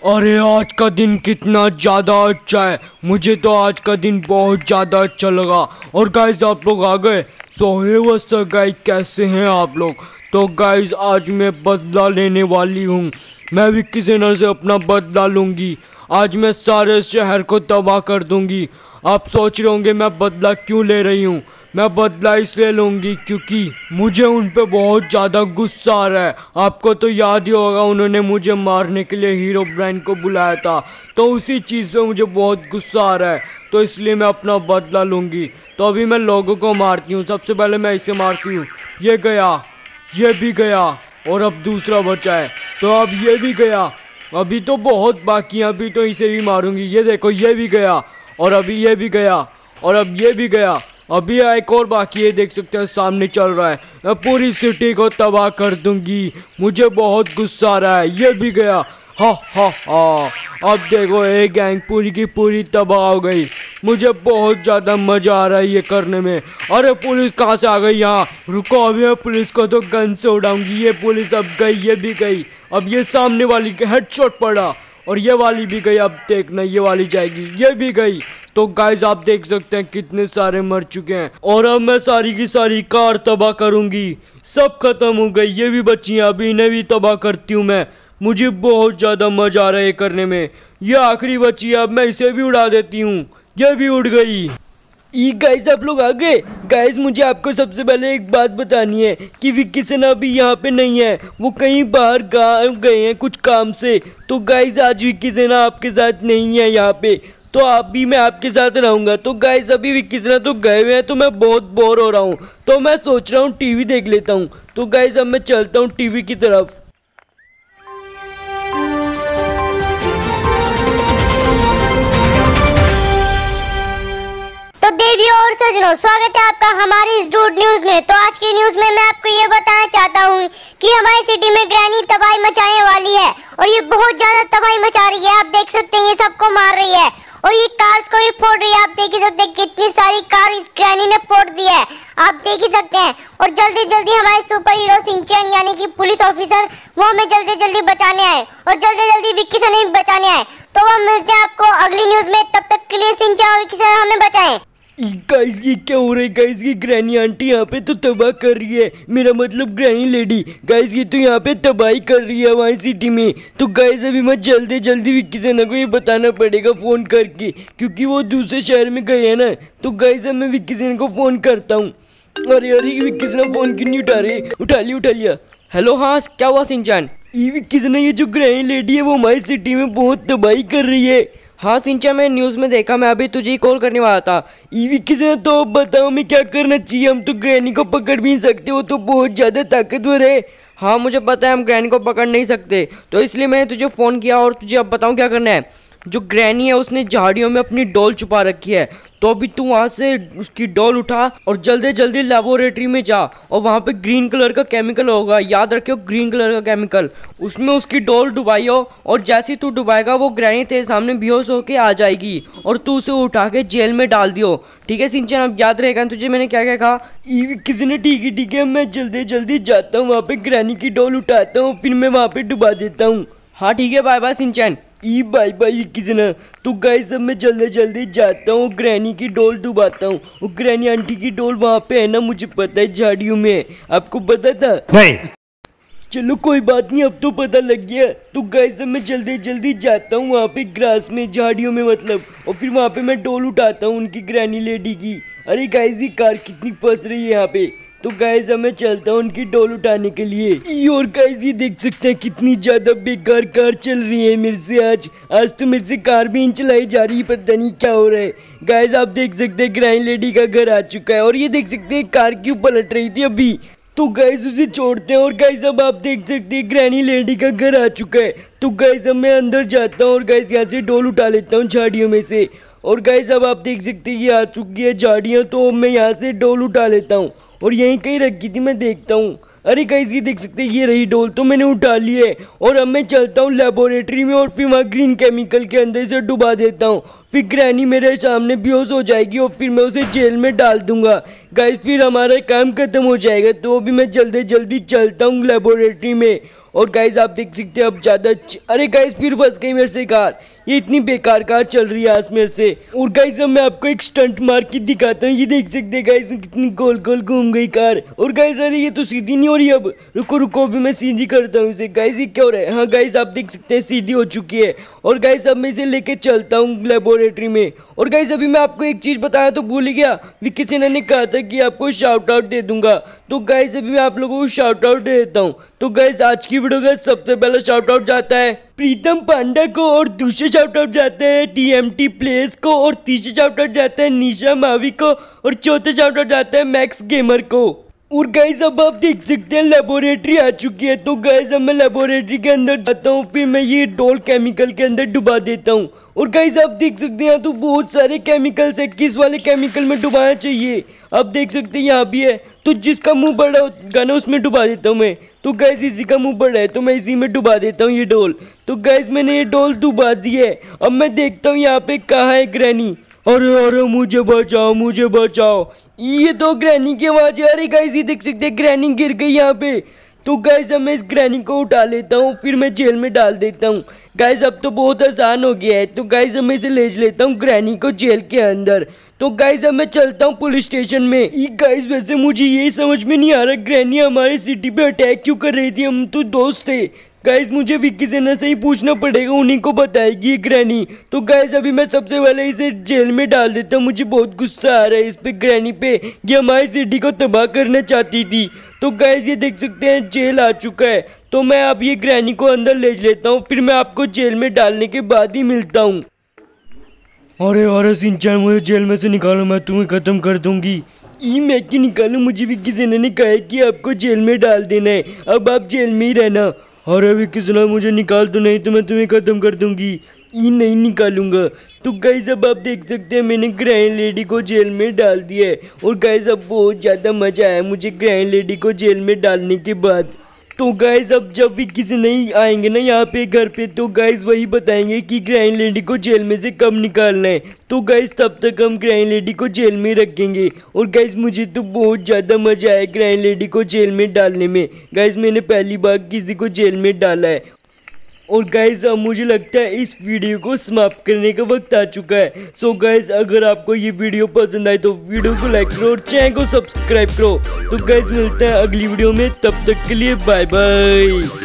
अरे आज का दिन कितना ज़्यादा अच्छा है। मुझे तो आज का दिन बहुत ज़्यादा अच्छा लगा। और गाइस आप लोग आ गए। So hey what's up guys, कैसे हैं आप लोग। तो गाइस आज मैं बदला लेने वाली हूँ। मैं विक्की सेनर से अपना बदला लूँगी। आज मैं सारे शहर को तबाह कर दूँगी। आप सोच रहे होंगे मैं बदला क्यों ले रही हूँ। मैं बदला इसलिए लूँगी क्योंकि मुझे उन पे बहुत ज़्यादा गुस्सा आ रहा है। आपको तो याद ही होगा उन्होंने मुझे मारने के लिए हीरो ब्रांड को बुलाया था, तो उसी चीज़ पे मुझे बहुत गुस्सा आ रहा है। तो इसलिए मैं अपना बदला लूँगी। तो अभी मैं लोगों को मारती हूँ। सबसे पहले मैं इसे मारती हूँ। ये गया, ये भी गया और अब दूसरा बचा है, तो अब ये भी गया। अभी तो बहुत बाकी है, अभी तो इसे भी मारूंगी। ये देखो ये भी गया और अभी ये भी गया और अब ये भी गया। अभी एक और बाकी है, देख सकते हैं सामने चल रहा है। मैं पूरी सिटी को तबाह कर दूंगी। मुझे बहुत गुस्सा आ रहा है। ये भी गया। हा हा हा। अब देखो एक गैंग पूरी की पूरी तबाह हो गई। मुझे बहुत ज़्यादा मज़ा आ रहा है ये करने में। अरे पुलिस कहाँ से आ गई यहाँ। रुको, अभी मैं पुलिस को तो गन से उड़ाऊंगी। ये पुलिस अब गई, ये भी गई। अब ये सामने वाली के हेडशॉट पड़ा और ये वाली भी गई। अब देखना ये वाली जाएगी, ये भी गई। तो गाइस आप देख सकते हैं कितने सारे मर चुके हैं। और अब मैं सारी की सारी कार तबाह करूंगी। सब खत्म हो गई, ये भी बची हैं। अभी इन्हें भी तबाह करती हूँ मैं। मुझे बहुत ज़्यादा मज़ा आ रहा है ये करने में। ये आखिरी बची है, अब मैं इसे भी उड़ा देती हूँ। ये भी उड़ गई। गाइस आप लोग आ गए। गाइस मुझे आपको सबसे पहले एक बात बतानी है कि विक्की सेना अभी यहाँ पे नहीं है। वो कहीं बाहर गए हैं कुछ काम से। तो गाइस आज विक्की सेना आपके साथ नहीं है यहाँ पे, तो आप भी मैं आपके साथ रहूँगा। तो गाइस अभी विक्की सेना तो गए हुए हैं, तो मैं बहुत बोर हो रहा हूँ। तो मैं सोच रहा हूँ टीवी देख लेता हूँ। तो गाइस अब मैं चलता हूँ टीवी की तरफ। तो देवियों और सजनों, स्वागत है आपका हमारी इस डूड न्यूज में। तो आज की न्यूज में मैं आपको ये बताना चाहता हूँ कि हमारी सिटी में ग्रैनी तबाही मचाने वाली है और ये बहुत ज्यादा तबाही मचा रही है। आप देख सकते हैं ये सबको मार रही है और ये कार्स को भी फोड़ रही है। आप देख ही सकते हैं कितनी सारी कार इस ग्रैनी ने फोड़ दी है। आप देख ही सकते हैं। और जल्दी जल्दी हमारे सुपर हीरो शिनचैन यानी कि पुलिस ऑफिसर वो हमें जल्दी जल्दी बचाने आए और जल्दी जल्दी विक्की सेना भी बचाने आए। तो हम मिलते हैं आपको अगली न्यूज में। तब तक के लिए शिनचैन और विक्की सेना हमें बचाएं। गाइस ये क्या हो रहा है। गाइस ये ग्रैनी आंटी यहाँ पे तो तबाह कर रही है। मेरा मतलब ग्रैनी लेडी। गाइस ये तो यहाँ पे तबाही कर रही है हमारी सिटी में। तो गाइस अभी मैं जल्दी जल्दी विक्की सेना को ये बताना पड़ेगा फ़ोन करके, क्योंकि वो दूसरे शहर में गए हैं ना। तो गाइस अब मैं विक्की सेना को फ़ोन करता हूँ। अरे अरे विक्की सेना फ़ोन क्यों नहीं उठा रही। उठा लिया। हेलो हाँ क्या हुआ शिनचैन। ये विक्की सेना ये जो ग्रैनी लेडी है वो हमारी सिटी में बहुत तबाही कर रही है। हाँ शिनचैन मैं न्यूज़ में देखा, मैं अभी तुझे कॉल करने वाला था। ईवी किसी तो बताओ मैं क्या करना चाहिए। हम तो ग्रैनी को पकड़ भी नहीं सकते, वो तो बहुत ज़्यादा ताकतवर है। हाँ मुझे पता है हम ग्रैनी को पकड़ नहीं सकते, तो इसलिए मैंने तुझे फ़ोन किया। और तुझे अब बताऊँ क्या करना है। जो ग्रैनी है उसने झाड़ियों में अपनी डॉल छुपा रखी है, तो अभी तू वहाँ से उसकी डॉल उठा और जल्दी जल्दी लेबोरेटरी में जा। और वहाँ पे ग्रीन कलर का केमिकल होगा, याद रखियो ग्रीन कलर का केमिकल। उसमें उसकी डॉल डुबाइयो और जैसे ही तू डुबाएगा वो ग्रैनी तेरे सामने बेहोश होके आ जाएगी और तू उसे उठा के जेल में डाल दियो। ठीक है शिनचैन, अब याद रहेगा तुझे मैंने क्या क्या कहा। किसी ने ठीक है मैं जल्दी जल्दी जाता हूँ, वहाँ पे ग्रैनी की डॉल उठाता हूँ, फिर मैं वहाँ पे डुबा देता हूँ। हाँ ठीक है, bye bye Shinchan. Bye bye किसी ना। तो गाइस अब मैं जल्दी जल्दी जाता हूँ, ग्रैनी की डॉल डुबाता हूँ। वो ग्रैनी आंटी की डॉल वहाँ पे है ना, मुझे पता है झाड़ियों में। आपको पता था? नहीं। चलो कोई बात नहीं, अब तो पता लग गया। तो गाइस अब मैं जल्दी जल्दी जाता हूँ वहाँ पे ग्रास में, झाड़ियों में मतलब, और फिर वहाँ पे मैं डॉल उठाता हूँ उनकी ग्रैनी लेडी की। अरे गाइस ये कार कितनी फंस रही है यहाँ पे। तो गाइस अब मैं चलता हूँ उनकी डॉल उठाने के लिए। और गाइस ये देख सकते हैं कितनी ज्यादा बेकार कार चल रही है मेरे से। आज तो मेरे से कार भी चलाई जा रही है, पता नहीं क्या हो रहा है। गाइस आप देख सकते हैं ग्रैनी लेडी का घर आ चुका है और ये देख सकते हैं कार क्यों पलट रही थी अभी। तो गाइस उसे छोड़ते हैं। और गाइस अब आप देख सकते हैं ग्रैनी लेडी का घर आ चुका है। तो गाइस अब मैं अंदर जाता हूँ और गाइस यहाँ से डॉल उठा लेता हूँ झाड़ियों में से। और गाइस अब आप देख सकते हैं ये आ चुकी है झाड़ियाँ, तो मैं यहाँ से डॉल उठा लेता हूँ और यहीं कहीं रखी थी मैं देखता हूँ। अरे गाइस ये देख सकते हैं ये रही डॉल, तो मैंने उठा ली है। और अब मैं चलता हूँ लेबोरेटरी में और फिर वहाँ ग्रीन केमिकल के अंदर से डुबा देता हूँ। फिर ग्रैनी मेरे सामने बेहोश हो जाएगी और फिर मैं उसे जेल में डाल दूंगा। गाइस फिर हमारा काम खत्म हो जाएगा। तो अभी मैं जल्दी जल्दी चलता हूँ लेबोरेटरी में। और गाइस आप देख सकते हैं अब ज़्यादा अरे गाइस फिर फंस गई मेरे से कार। ये इतनी बेकार कार चल रही है आज मेरे से। और गाइस अब मैं आपको एक स्टंट मार के दिखाता हूँ। ये देख सकते हैं गाइस कितनी गोल गोल घूम गई कार। और गाइस अरे ये तो सीधी नहीं हो रही। अब रुको रुको अभी मैं सीधी करता हूँ इसे। गाइस ये क्या हो रहा है? हाँ गाइस आप देख सकते हैं सीधी हो चुकी है। और गाइस अब मैं इसे लेके चलता हूँ लेबोरेटरी में। और गाइस अभी मैं आपको एक चीज़ बताया तो भूल गया। विक्की सेना ने कहा था कि आपको शाउट आउट दे दूंगा। तो गाइस अभी मैं आप लोगों को शाउट आउट दे देता हूँ। तो गाइस आज की वीडियो का सबसे पहला शाउट आउट जाता है प्रीतम पांडा को। और दूसरा शाउट आउट जाता है TMT प्लेस को। और तीसरा शाउट आउट जाता है निशा मावी को। और चौथा शाउट आउट जाता है मैक्स गेमर को। और गाइस अब आप देख सकते हैं लेबोरेटरी आ चुकी है। तो गाइस अब मैं लेबोरेटरी के अंदर जाता हूँ। फिर मैं ये डोल केमिकल के अंदर डुबा देता हूँ। और गाइस आप देख सकते हैं तो बहुत सारे केमिकल्स है। किस वाले केमिकल में डुबाना चाहिए आप देख सकते हैं यहाँ भी है। तो जिसका मुंह बड़ा होगा ना उसमें डुबा देता हूँ मैं। तो गाइस इसी का मुंह बड़ा है तो मैं इसी में डुबा देता हूँ ये डोल। तो गाइस मैंने ये डोल डुबा दी है। अब मैं देखता हूँ यहाँ पे कहाँ है ग्रैनी। अरे अरे मुझे बचाओ मुझे बचाओ। ये तो ग्रैनी की आवाज है। अरे गाइस ये देख सकते हैं ग्रैनी गिर गई यहाँ पे। तो गाइस अब मैं इस ग्रैनी को उठा लेता हूँ। फिर मैं जेल में डाल देता हूँ। गाइस अब तो बहुत आसान हो गया है। तो गाइस अब मैं इसे ले लेता हूँ ग्रैनी को जेल के अंदर। तो गाइस अब मैं चलता हूँ पुलिस स्टेशन में। गाइस वैसे मुझे ये समझ में नहीं आ रहा ग्रैनी हमारी सिटी पे अटैक क्यों कर रही थी। हम तो दोस्त थे। गाइस मुझे विक्की सेना से ही पूछना पड़ेगा। उन्हीं को बताएगी ये ग्रैनी। तो गाइस अभी मैं सबसे पहले इसे जेल में डाल देता हूँ। मुझे बहुत गुस्सा आ रहा है इस पे ग्रैनी पे। ये हमारी सिटी को तबाह करना चाहती थी। तो गाइस ये देख सकते हैं जेल आ चुका है। तो मैं अब ये ग्रैनी को अंदर ले लेता हूँ। फिर मैं आपको जेल में डालने के बाद ही मिलता हूँ। अरे अरे सिंचान मुझे जेल में से निकालो मैं तुम्हें खत्म कर दूंगी। मैं क्यों निकालूं? मुझे विक्की सेना ने कहा है कि आपको जेल में डाल देना है। अब आप जेल में ही रहना। अरे विक्की सेना मुझे निकाल दो नहीं तो मैं तुम्हें खत्म कर दूंगी। नहीं निकालूंगा। तो गाइस अब आप देख सकते हैं मैंने ग्रैंड लेडी को जेल में डाल दिया है। और गाइस अब बहुत ज़्यादा मज़ा आया मुझे ग्रैंड लेडी को जेल में डालने के बाद। तो गाइस अब जब भी किसी नहीं आएंगे ना यहाँ पे घर पे तो गाइस वही बताएंगे कि ग्रैंड लेडी को जेल में से कब निकालना है। तो गाइस तब तक हम ग्रैंड लेडी को जेल में रखेंगे। और गाइस मुझे तो बहुत ज़्यादा मज़ा आया ग्रैंड लेडी को जेल में डालने में। गाइस मैंने पहली बार किसी को जेल में डाला है। और गाइस अब मुझे लगता है इस वीडियो को समाप्त करने का वक्त आ चुका है। सो गाइस अगर आपको ये वीडियो पसंद आए तो वीडियो को लाइक करो और चैनल को सब्सक्राइब करो। तो गाइस मिलते हैं अगली वीडियो में। तब तक के लिए बाय बाय।